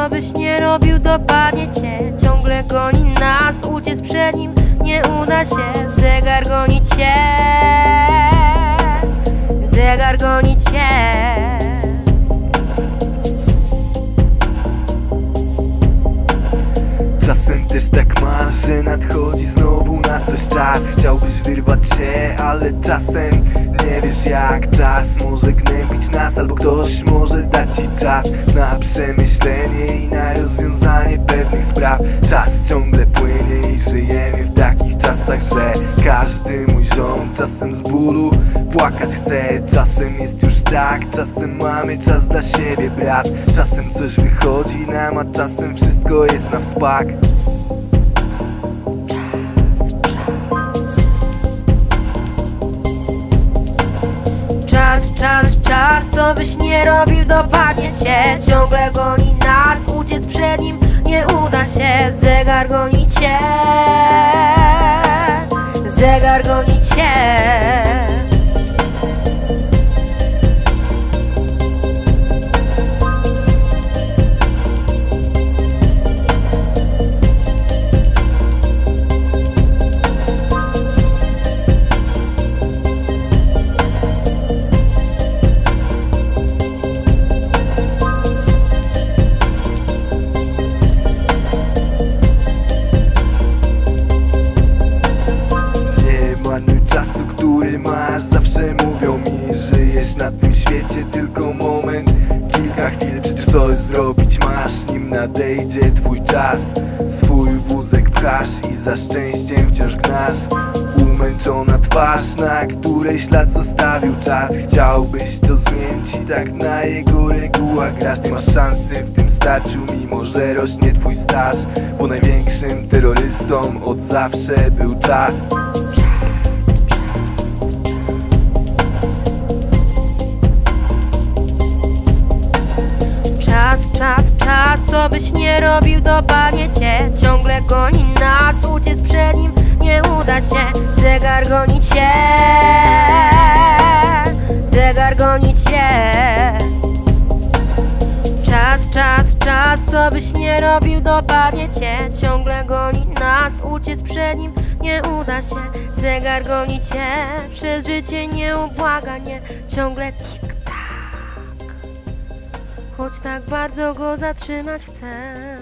co byś nie robił, dopadnie cię. Ciągle goni nas, uciec przed nim nie uda się. Zegar goni cię, zegar goni cię. Czasem też tak masz, że nadchodzi znowu na coś czas. Chciałbyś wyrwać się, ale czasem nie wiesz jak. Czas może gnębić nas, albo ktoś może dać ci czas na przemyślenie i na rozwiązanie pewnych spraw. Czas ciągle płynie i żyjemy w takich czasach, że każdy mój ziom czasem z bólu płakać chce. Czasem jest już tak, czasem mamy czas dla siebie, brat. Czasem coś wychodzi nam, a czasem wszystko jest na wspak. Czas, co byś nie robił, dopadnie cię. Ciągle goni nas, uciec przed nim nie uda się. Zegar goni cię, zegar goni cię. Masz, zawsze mówią mi, żyjesz na tym świecie tylko moment, kilka chwil, przecież coś zrobić masz, nim nadejdzie twój czas. Swój wózek pchasz i za szczęściem wciąż gnasz. Umęczona twarz, na której ślad zostawił czas. Chciałbyś to zmienić i tak na jego regułach grasz. Nie masz szansy w tym starciu, mimo że rośnie twój staż, bo największym terrorystą od zawsze był czas. Czas, co byś nie robił, dopadnie cię. Ciągle goni nas, uciec przed nim nie uda się. Zegar goni cię, zegar goni cię. Czas, co byś nie robił, dopadnie cię. Ciągle goni nas, uciec przed nim nie uda się. Zegar goni cię, przez życie nieubłaganie. Ciągle tik-tak, choć tak bardzo go zatrzymać chcę.